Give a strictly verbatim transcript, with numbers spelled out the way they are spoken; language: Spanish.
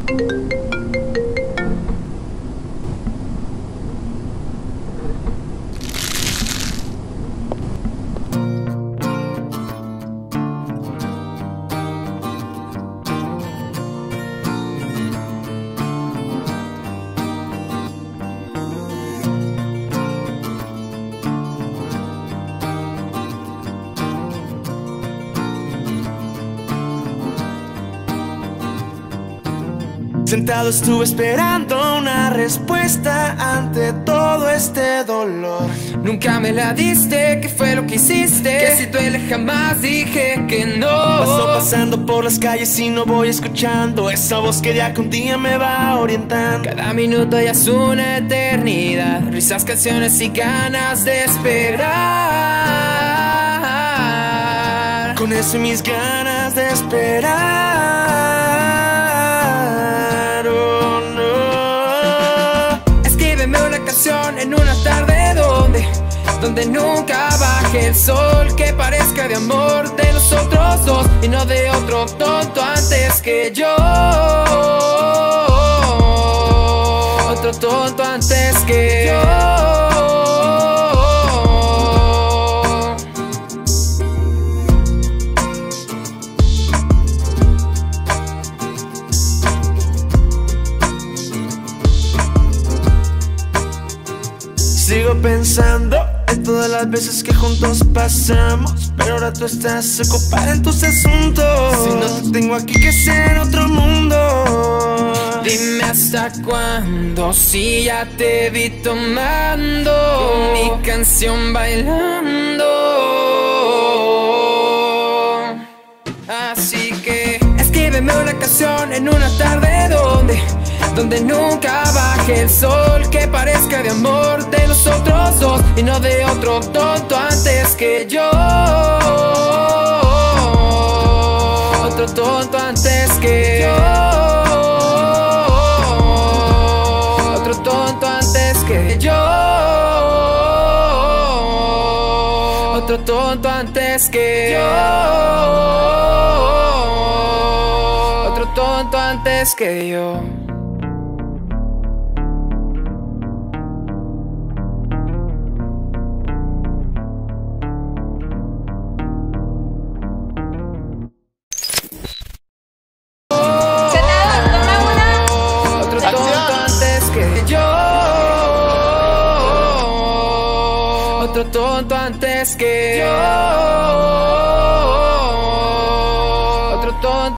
Sentado estuve esperando una respuesta ante todo este dolor. Nunca me la diste, ¿qué fue lo que hiciste? Que si duele jamás dije que no. Paso pasando por las calles y no voy escuchando esa voz que ya que un día me va orientando. Cada minuto ya es una eternidad, risas, canciones y ganas de esperar. Con eso y mis ganas de esperar. En una tarde donde, donde nunca baje el sol, que parezca de amor de los otros dos y no de otro tonto antes que yo. Otro tonto antes que yo. Sigo pensando en todas las veces que juntos pasamos, pero ahora tú estás ocupada en tus asuntos. Si no te tengo aquí, que sea en otro mundo. Dime hasta cuándo, si ya te vi tomando mi canción bailando. Así que escríbeme una canción en una tarde donde donde nunca baje el sol, que parezca de amor de los otros dos y no de otro tonto antes que yo. Otro tonto antes que yo. Otro tonto antes que yo. Otro tonto antes que yo. Otro tonto antes que yo. Otro tonto antes que yo.